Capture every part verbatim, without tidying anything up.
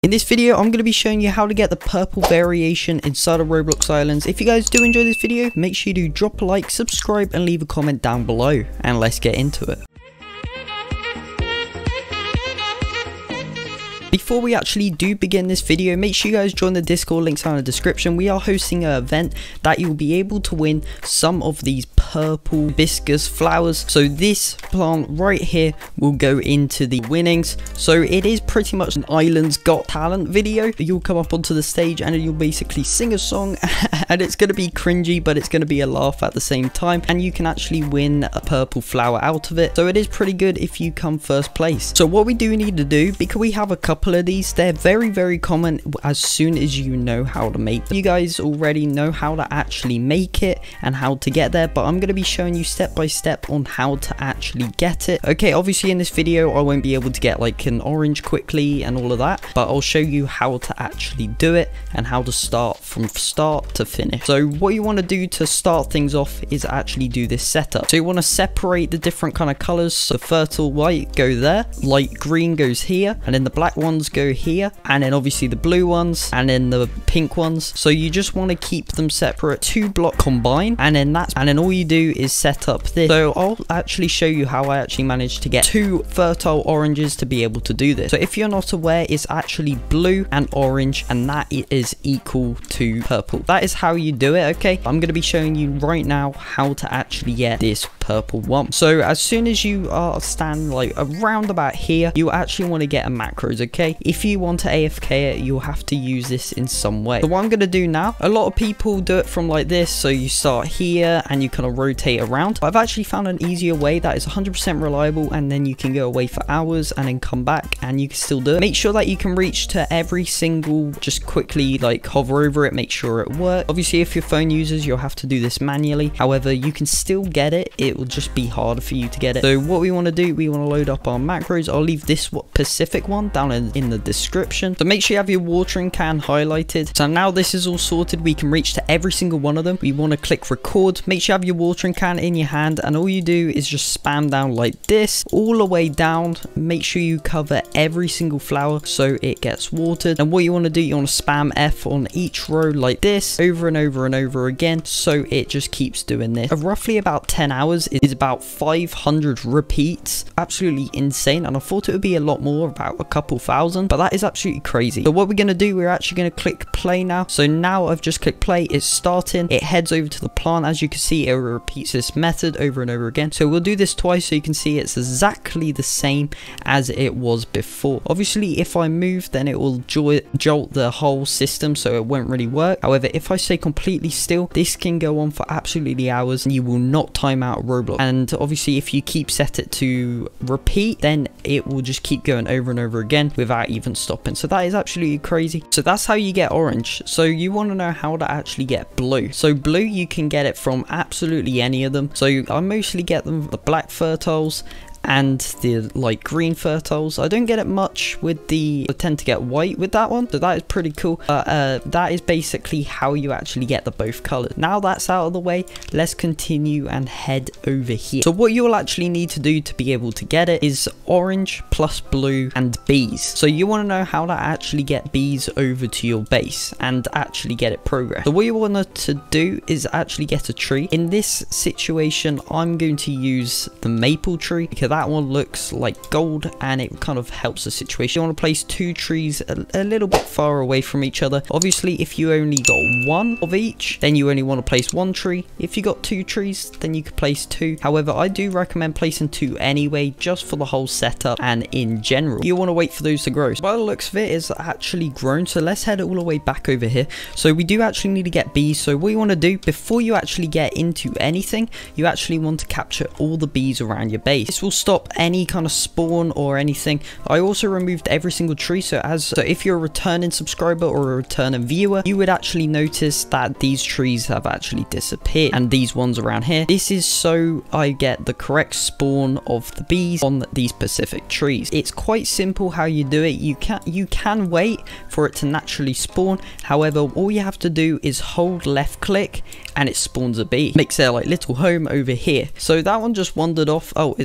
In this video, I'm going to be showing you how to get the purple variation inside of Roblox Islands. If you guys do enjoy this video, make sure you do drop a like, subscribe, and leave a comment down below. And let's get into it. Before we actually do begin this video, make sure you guys join the Discord, links down in the description. We are hosting an event that you'll be able to win some of these purple hibiscus flowers. So this plant right here will go into the winnings. So it is pretty much an Islands Got Talent video. You'll come up onto the stage and you'll basically sing a song and it's going to be cringy, but it's going to be a laugh at the same time. And you can actually win a purple flower out of it. So it is pretty good if you come first place. So what we do need to do, because we have a couple of these, they're very very common as soon as you know how to make them. You guys already know how to actually make it and how to get there, but I'm going to be showing you step by step on how to actually get it. Okay, obviously in this video I won't be able to get like an orange quickly and all of that, but I'll show you how to actually do it and how to start from start to finish. So what you want to do to start things off is actually do this setup. So you want to separate the different kind of colors. So fertile white go there, light green goes here, and then the black ones go here, and then obviously the blue ones, and then the pink ones. So you just want to keep them separate, two block combine, and then that's and then all you do is set up this. So I'll actually show you how I actually managed to get two fertile oranges to be able to do this. So if you're not aware, it's actually blue and orange, and that is equal to purple. That is how you do it. Okay, I'm going to be showing you right now how to actually get this purple one. So as soon as you are standing like around about here, you actually want to get a macros. Okay, if you want to A F K it, you'll have to use this in some way. So what I'm going to do now, a lot of people do it from like this. So you start here and you kind of rotate around. I've actually found an easier way that is one hundred percent reliable, and then you can go away for hours and then come back and you can still do it. Make sure that you can reach to every single, just quickly like hover over it, make sure it works. Obviously if your phone users, you'll have to do this manually. However, you can still get it. It will just be harder for you to get it. So what we want to do, we want to load up our macros. I'll leave this Pacific one down in, in the description. So make sure you have your watering can highlighted. So now this is all sorted, we can reach to every single one of them. We want to click record. Make sure you have your watering can in your hand, and all you do is just spam down like this all the way down. Make sure you cover every single flower so it gets watered. And what you want to do, you want to spam F on each row like this over and over and over again, so it just keeps doing this. Uh, roughly about ten hours is about five hundred repeats. Absolutely insane, and I thought it would be a lot more, about a couple thousand, but that is absolutely crazy. So what we're going to do, we're actually going to click play now. So now I've just clicked play, it's starting, it heads over to the plant. As you can see, it repeats this method over and over again. So we'll do this twice so you can see it's exactly the same as it was before. Obviously if I move, then it will jolt the whole system, so it won't really work. However, if I stay completely still, this can go on for absolutely hours and you will not time out Roblox. And obviously if you keep set it to repeat, then it will just keep going over and over again without even stopping. So that is absolutely crazy. So that's how you get orange. So you want to know how to actually get blue. So blue, you can get it from absolutely any of them. So I mostly get them the black fertiles and the like green fertiles. I don't get it much with the, I tend to get white with that one, so that is pretty cool. But uh, that is basically how you actually get the both colors. Now that's out of the way, let's continue and head over here. So what you'll actually need to do to be able to get it is orange plus blue and bees. So you want to know how to actually get bees over to your base and actually get it progressed. So what you want to do is actually get a tree. In this situation, I'm going to use the maple tree because that one looks like gold and it kind of helps the situation. You want to place two trees a, a little bit far away from each other. Obviously if you only got one of each, then you only want to place one tree. If you got two trees, then you could place two. However, I do recommend placing two anyway, just for the whole setup and in general. You want to wait for those to grow. So by the looks of it, it's actually grown. So let's head all the way back over here. So we do actually need to get bees. So what you want to do before you actually get into anything, you actually want to capture all the bees around your base. This will stop any kind of spawn or anything. I also removed every single tree, so as so if you're a returning subscriber or a returning viewer, you would actually notice that these trees have actually disappeared, and these ones around here. This is so I get the correct spawn of the bees on these specific trees. It's quite simple how you do it. You can you can wait for it to naturally spawn. However, all you have to do is hold left click and it spawns a bee. Makes their like little home over here. So that one just wandered off. Oh, it's it's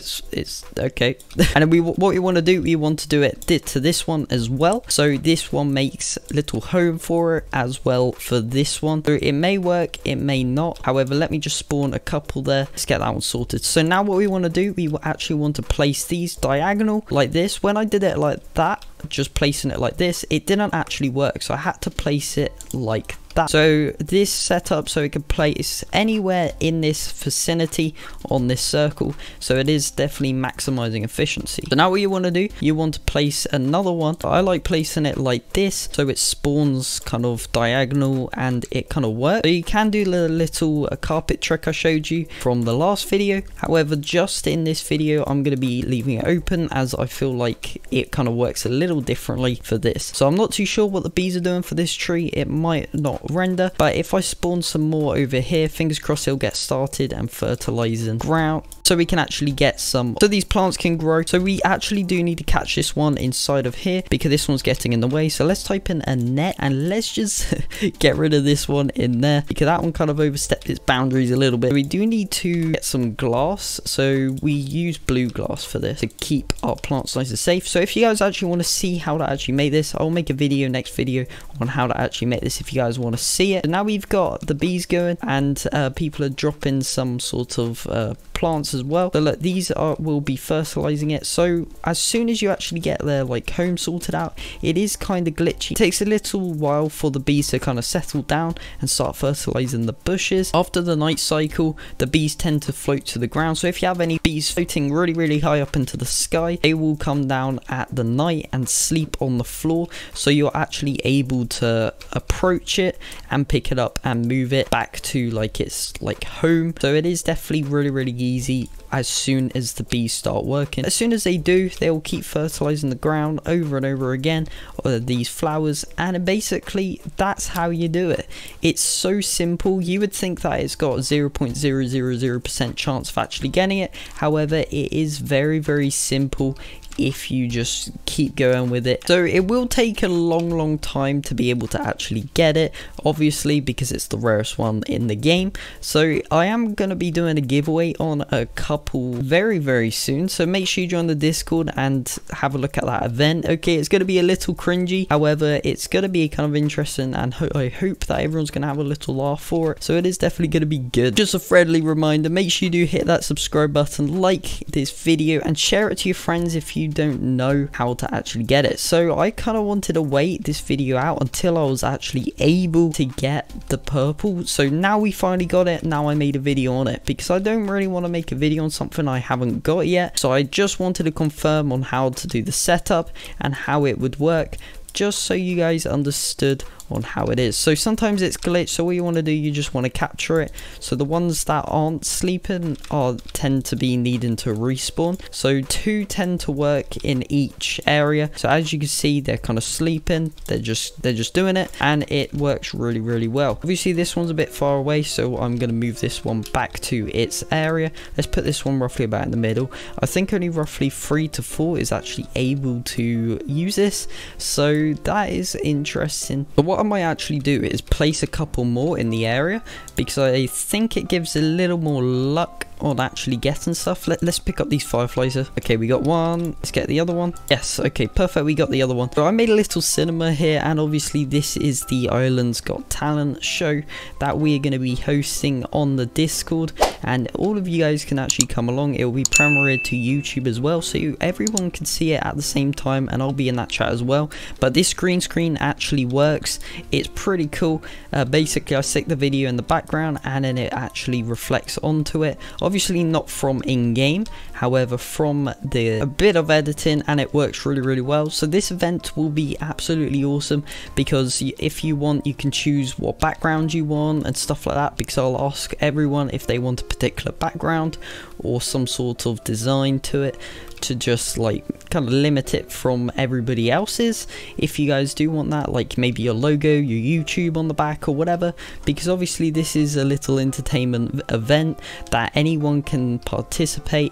it's okay. And then we what we want to do, we want to do it to this one as well. So this one makes a little home for it as well for this one. So it may work, it may not. However, let me just spawn a couple there. Let's get that one sorted. So now what we want to do, we actually want to place these diagonal like this. When I did it like that, just placing it like this, it didn't actually work, so I had to place it like that. So this setup, so it can place anywhere in this vicinity on this circle, so it is definitely maximizing efficiency. So now what you want to do, you want to place another one. I like placing it like this, so it spawns kind of diagonal and it kind of works. So you can do the little uh, carpet trick I showed you from the last video. However, just in this video, I'm going to be leaving it open as I feel like it kind of works a little differently for this. So I'm not too sure what the bees are doing for this tree. It might not render, but if I spawn some more over here, fingers crossed it'll get started and fertilizing ground, so we can actually get some, so these plants can grow. So we actually do need to catch this one inside of here because this one's getting in the way. So let's type in a net and let's just get rid of this one in there because that one kind of overstepped its boundaries a little bit. We do need to get some glass, so we use blue glass for this to keep our plants nice and safe. So if you guys actually want to see how to actually make this, I'll make a video next video on how to actually make this if you guys want to see it. And now we've got the bees going and uh, people are dropping some sort of uh, plants as well. So look, these are will be fertilizing it. So as soon as you actually get their like home sorted out, it is kind of glitchy. It takes a little while for the bees to kind of settle down and start fertilizing the bushes. After the night cycle, the bees tend to float to the ground. So if you have any bees floating really really high up into the sky, they will come down at the night and sleep on the floor, so you're actually able to approach it and pick it up and move it back to like its like home. So it is definitely really really easy as soon as the bees start working. As soon as they do, they will keep fertilizing the ground over and over again, or these flowers, and basically that's how you do it. It's so simple. You would think that it's got zero point zero zero zero percent chance of actually getting it. However, it is very very simple if you just keep going with it. So it will take a long long time to be able to actually get it, obviously, because it's the rarest one in the game. So I am going to be doing a giveaway on a couple very very soon, so make sure you join the Discord and have a look at that event. Okay, it's going to be a little cringy, however it's going to be kind of interesting, and ho I hope that everyone's going to have a little laugh for it. So it is definitely going to be good. Just a friendly reminder, make sure you do hit that subscribe button, like this video, and share it to your friends if you don't know how to actually get it. So I kind of wanted to wait this video out until I was actually able to get the purple. So now we finally got it. Now I made a video on it because I don't really want to make a video on something I haven't got yet. So I just wanted to confirm on how to do the setup and how it would work, just so you guys understood on how it is. So sometimes it's glitched, so what you want to do, you just want to capture it. So the ones that aren't sleeping are tend to be needing to respawn, so two tend to work in each area. So as you can see, they're kind of sleeping, they're just they're just doing it, and it works really really well. Obviously this one's a bit far away, so I'm going to move this one back to its area. Let's put this one roughly about in the middle. I think only roughly three to four is actually able to use this, so that is interesting. But what I might actually do is place a couple more in the area because I think it gives a little more luck on actually getting stuff. Let, let's pick up these fireflies. Okay, we got one. Let's get the other one. Yes, okay, perfect. We got the other one. So I made a little cinema here, and obviously this is the Ireland's Got Talent show that we're going to be hosting on the Discord, and all of you guys can actually come along. It will be premiered to YouTube as well, so you, everyone can see it at the same time, and I'll be in that chat as well. But this green screen actually works. It's pretty cool. Uh, basically, I stick the video in the background, and then it actually reflects onto it. Obviously not from in-game, however from the a bit of editing, and it works really really well. So this event will be absolutely awesome because if you want, you can choose what background you want and stuff like that, because I'll ask everyone if they want a particular background or some sort of design to it, to just like kind of limit it from everybody else's. If you guys do want that, like maybe your logo, your YouTube on the back or whatever, because obviously this is a little entertainment event that anyone can participate.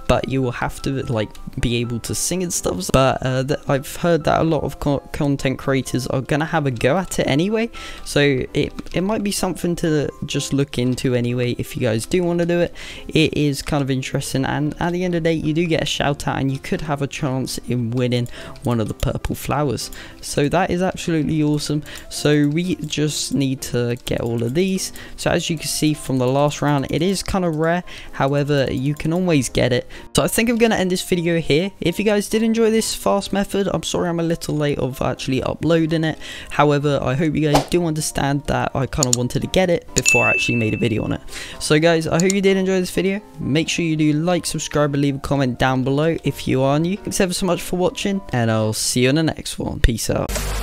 but you will have to like be able to sing and stuff. But uh, th I've heard that a lot of co content creators are gonna have a go at it anyway, so it it might be something to just look into anyway if you guys do want to do it. It is kind of interesting, and at the end of the day you do get a shout out and you could have a chance in winning one of the purple flowers. So that is absolutely awesome. So we just need to get all of these. So as you can see from the last round, it is kind of rare, however you can always get it. So I think I'm going to end this video here. If you guys did enjoy this fast method, I'm sorry I'm a little late of actually uploading it, however I hope you guys do understand that I kind of wanted to get it before I actually made a video on it. So guys, I hope you did enjoy this video. Make sure you do like, subscribe and leave a comment down below if you are new. Thanks ever so much for watching, and I'll see you in the next one. Peace out.